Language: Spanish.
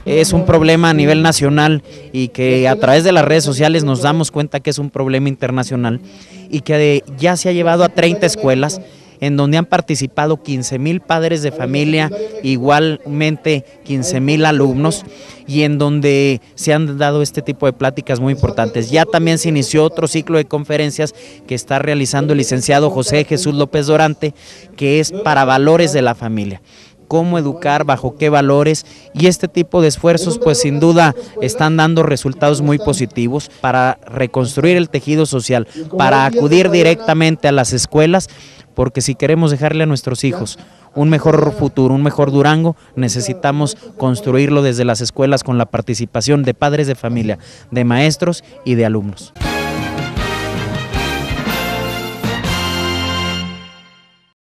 es un problema a nivel nacional y que a través de las redes sociales nos damos cuenta que es un problema internacional y que ya se ha llevado a 30 escuelas en donde han participado 15,000 padres de familia, igualmente 15,000 alumnos, y en donde se han dado este tipo de pláticas muy importantes. Ya también se inició otro ciclo de conferencias que está realizando el licenciado José Jesús López Dorante, que es para valores de la familia. Cómo educar, bajo qué valores, y este tipo de esfuerzos pues sin duda están dando resultados muy positivos para reconstruir el tejido social, para acudir directamente a las escuelas, porque si queremos dejarle a nuestros hijos un mejor futuro, un mejor Durango, necesitamos construirlo desde las escuelas con la participación de padres de familia, de maestros y de alumnos.